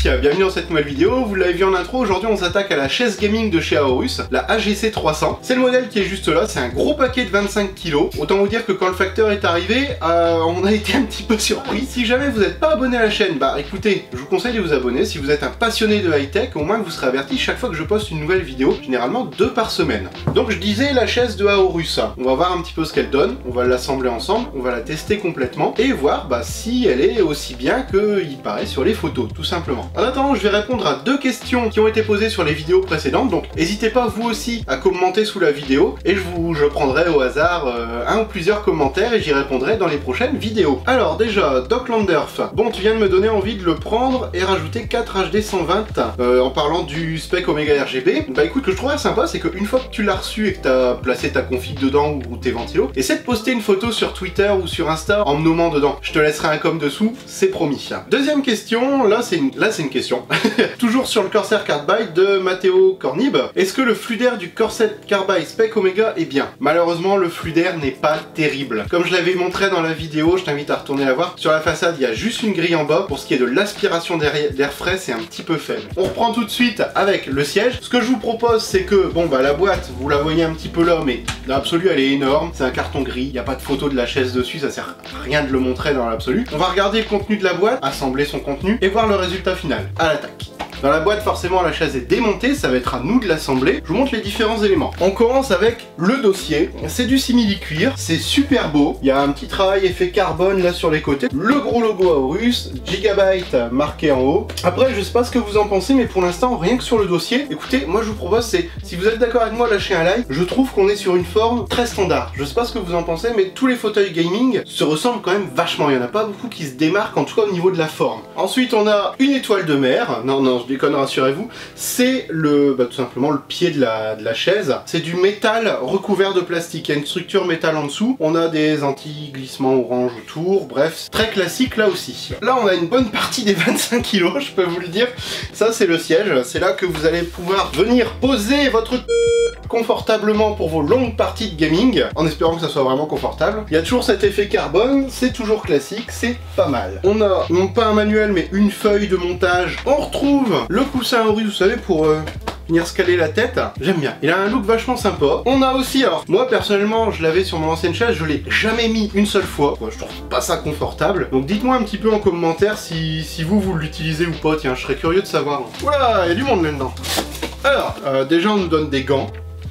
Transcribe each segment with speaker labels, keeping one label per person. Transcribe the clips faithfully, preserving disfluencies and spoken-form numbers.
Speaker 1: bienvenue dans cette nouvelle vidéo. Vous l'avez vu en intro, aujourd'hui on s'attaque à la chaise gaming de chez Aorus, la A G C trois cents. C'est le modèle qui est juste là, c'est un gros paquet de vingt-cinq kilos. Autant vous dire que quand le facteur est arrivé, euh, on a été un petit peu surpris. Si jamais vous n'êtes pas abonné à la chaîne, bah écoutez, je vous conseille de vous abonner. Si vous êtes un passionné de high-tech, au moins vous serez averti chaque fois que je poste une nouvelle vidéo, généralement deux par semaine. Donc je disais la chaise de Aorus, on va voir un petit peu ce qu'elle donne, on va l'assembler ensemble, on va la tester complètement et voir bah, si elle est aussi bien qu'il paraît sur les photos, tout simplement. En attendant, je vais répondre à deux questions qui ont été posées sur les vidéos précédentes, donc n'hésitez pas vous aussi à commenter sous la vidéo et je vous je prendrai au hasard euh, un ou plusieurs commentaires et j'y répondrai dans les prochaines vidéos. Alors déjà, Doc Landerf, bon tu viens de me donner envie de le prendre et rajouter quatre H D cent vingt euh, en parlant du spec Omega R G B. Bah écoute, ce que je trouverais sympa, c'est qu'une fois que tu l'as reçu et que tu as placé ta config dedans ou tes ventilos, essaie de poster une photo sur Twitter ou sur Insta en me nommant dedans. Je te laisserai un com dessous, c'est promis. Deuxième question, là c'est une, là c'est une question. Toujours sur le Corsair Carbide de Matteo Cornib. Est-ce que le flux d'air du Corsair Carbide Spec Omega est bien? Malheureusement, le flux d'air n'est pas terrible. Comme je l'avais montré dans la vidéo, je t'invite à retourner la voir. Sur la façade, il y a juste une grille en bas. Pour ce qui est de l'aspiration d'air frais, c'est un petit peu faible. On reprend tout de suite avec le siège. Ce que je vous propose, c'est que, bon bah la boîte, vous la voyez un petit peu là, mais dans l'absolu, elle est énorme. C'est un carton gris, il n'y a pas de photo de la chaise dessus, ça sert à rien de le montrer dans l'absolu. On va regarder le contenu de la boîte, assembler son contenu et voir le résultat final. À l'attaque. Dans la boîte, forcément, la chaise est démontée, ça va être à nous de l'assembler. Je vous montre les différents éléments. On commence avec le dossier. C'est du simili-cuir, c'est super beau. Il y a un petit travail effet carbone là sur les côtés. Le gros logo Aorus, Gigabyte marqué en haut. Après, je sais pas ce que vous en pensez, mais pour l'instant, rien que sur le dossier, écoutez, moi je vous propose, c'est, si vous êtes d'accord avec moi, lâchez un like. Je trouve qu'on est sur une forme très standard. Je sais pas ce que vous en pensez, mais tous les fauteuils gaming se ressemblent quand même vachement. Il y en a pas beaucoup qui se démarquent, en tout cas au niveau de la forme. Ensuite, on a une étoile de mer. Non, non, je déconne, rassurez-vous, c'est le, bah, tout simplement le pied de la, de la chaise. C'est du métal recouvert de plastique. Il y a une structure métal en dessous. On a des anti-glissements orange autour. Bref, très classique là aussi. Là, on a une bonne partie des vingt-cinq kilos, je peux vous le dire. Ça, c'est le siège. C'est là que vous allez pouvoir venir poser votre confortablement pour vos longues parties de gaming, en espérant que ça soit vraiment confortable. Il y a toujours cet effet carbone, c'est toujours classique, c'est pas mal. On a, non pas un manuel, mais une feuille de montage. On retrouve le coussin Aorus, vous savez, pour euh, venir se caler la tête. J'aime bien. Il a un look vachement sympa. On a aussi, alors, moi personnellement, je l'avais sur mon ancienne chaise, je l'ai jamais mis une seule fois. Moi, je trouve pas ça confortable. Donc dites-moi un petit peu en commentaire si, si vous, vous l'utilisez ou pas. Tiens, je serais curieux de savoir. Voilà, il y a du monde là-dedans. Alors, euh, déjà, on nous donne des gants.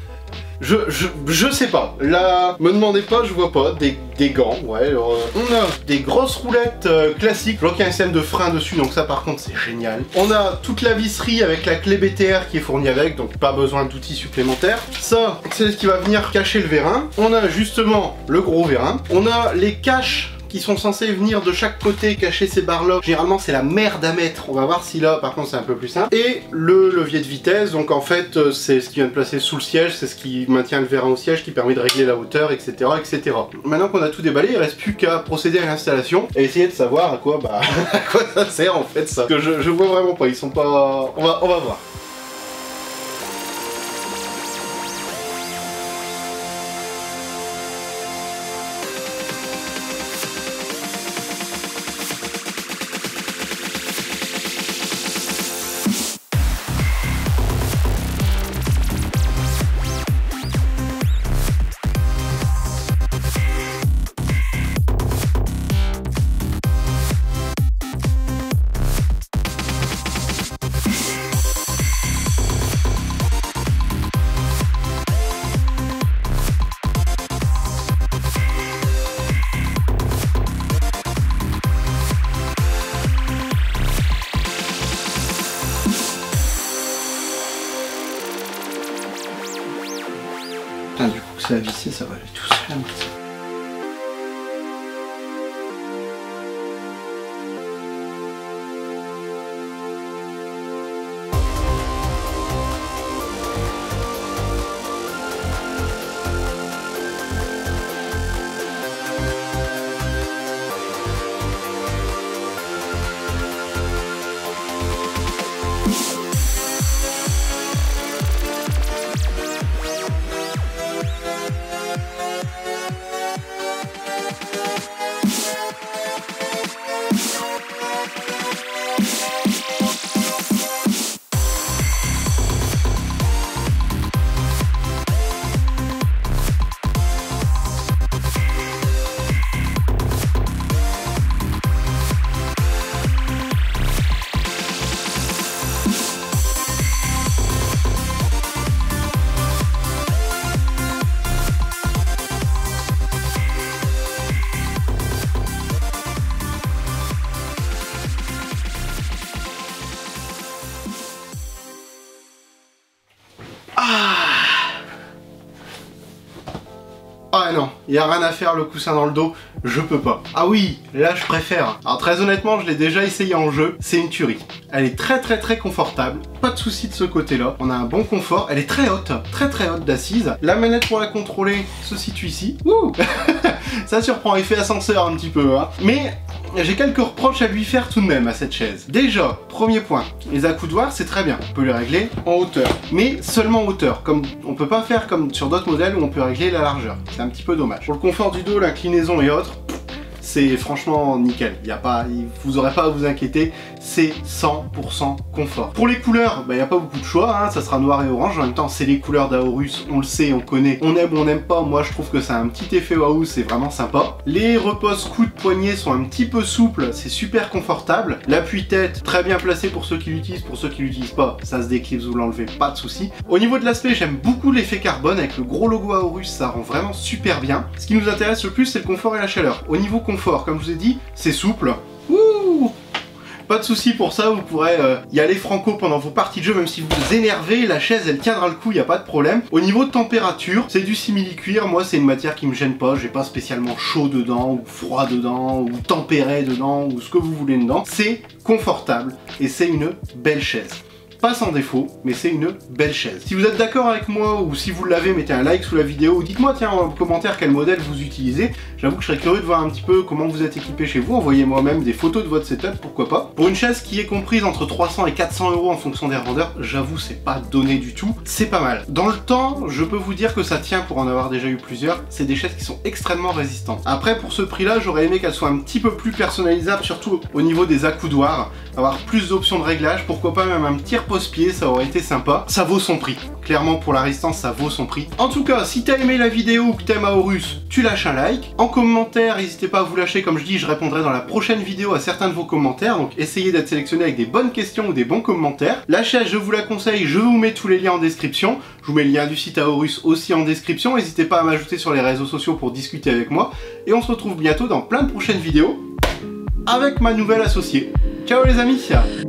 Speaker 1: Je, je, je sais pas, là, me demandez pas, je vois pas, des, des gants, ouais, alors, euh, on a des grosses roulettes euh, classiques, je vois qu'il y a un système de frein dessus, donc ça par contre c'est génial. On a toute la visserie avec la clé B T R qui est fournie avec, donc pas besoin d'outils supplémentaires. Ça, c'est ce qui va venir cacher le vérin. On a justement le gros vérin. On a les caches qui sont censés venir de chaque côté cacher ces barres-là. Généralement, c'est la merde à mettre. On va voir si là, par contre, c'est un peu plus simple. Et le levier de vitesse. Donc, en fait, c'est ce qui vient de placer sous le siège. C'est ce qui maintient le vérin au siège, qui permet de régler la hauteur, et cetera, et cetera. Maintenant qu'on a tout déballé, il ne reste plus qu'à procéder à l'installation et essayer de savoir à quoi, bah, à quoi ça sert, en fait, ça. Parce que je, je vois vraiment pas. Ils sont pas... On va, on va voir. Du coup, que ça a vissé, ça va aller tout seul. Ah Ah non, il n'y a rien à faire, le coussin dans le dos, je peux pas. Ah oui, là je préfère. Alors très honnêtement, je l'ai déjà essayé en jeu, c'est une tuerie. Elle est très très très confortable, pas de souci de ce côté-là. On a un bon confort, elle est très haute, très très haute d'assise. La manette pour la contrôler se situe ici. Ouh ça surprend, effet ascenseur un petit peu, hein. Mais j'ai quelques reproches à lui faire tout de même à cette chaise. Déjà, premier point, les accoudoirs c'est très bien, on peut les régler en hauteur, mais seulement en hauteur, comme on peut pas faire comme sur d'autres modèles où on peut régler la largeur. C'est un petit peu dommage. Pour le confort du dos, l'inclinaison et autres, c'est franchement nickel. Il y a pas, vous aurez pas à vous inquiéter, c'est cent pour cent confort. Pour les couleurs, il n'y a pas beaucoup de choix, hein, ça sera noir et orange. En même temps, c'est les couleurs d'Aorus, on le sait, on connaît. On aime ou on n'aime pas, moi je trouve que ça a un petit effet waouh, c'est vraiment sympa. Les reposes coudes poignets sont un petit peu souples, c'est super confortable. L'appui-tête, très bien placé pour ceux qui l'utilisent, pour ceux qui l'utilisent pas, ça se déclipse, vous l'enlevez, pas de souci. Au niveau de l'aspect, j'aime beaucoup l'effet carbone, avec le gros logo Aorus, ça rend vraiment super bien. Ce qui nous intéresse le plus, c'est le confort et la chaleur. Au niveau confort, comme je vous ai dit, c'est souple. Ouh, pas de souci pour ça, vous pourrez euh, y aller franco pendant vos parties de jeu, même si vous vous énervez, la chaise elle tiendra le coup, il n'y a pas de problème. Au niveau de température, c'est du simili-cuir, moi c'est une matière qui me gêne pas, j'ai pas spécialement chaud dedans, ou froid dedans, ou tempéré dedans, ou ce que vous voulez dedans. C'est confortable, et c'est une belle chaise. Pas sans défaut, mais c'est une belle chaise. Si vous êtes d'accord avec moi, ou si vous l'avez, mettez un like sous la vidéo, ou dites-moi tiens en commentaire quel modèle vous utilisez. J'avoue que je serais curieux de voir un petit peu comment vous êtes équipé chez vous. Envoyez-moi même des photos de votre setup, pourquoi pas. Pour une chaise qui est comprise entre trois cents et quatre cents euros en fonction des revendeurs, j'avoue c'est pas donné du tout, c'est pas mal. Dans le temps, je peux vous dire que ça tient pour en avoir déjà eu plusieurs, c'est des chaises qui sont extrêmement résistantes. Après pour ce prix là, j'aurais aimé qu'elles soient un petit peu plus personnalisables, surtout au niveau des accoudoirs, avoir plus d'options de réglage, pourquoi pas même un petit repose-pied, ça aurait été sympa. Ça vaut son prix, clairement pour la résistance ça vaut son prix. En tout cas, si t'as aimé la vidéo ou que t'aimes Aorus, tu lâches un like. En commentaire, n'hésitez pas à vous lâcher, comme je dis, je répondrai dans la prochaine vidéo à certains de vos commentaires, donc essayez d'être sélectionné avec des bonnes questions ou des bons commentaires. La chaise, je vous la conseille, je vous mets tous les liens en description. Je vous mets le lien du site Aorus aussi en description, n'hésitez pas à m'ajouter sur les réseaux sociaux pour discuter avec moi. Et on se retrouve bientôt dans plein de prochaines vidéos avec ma nouvelle associée. Ciao les amis!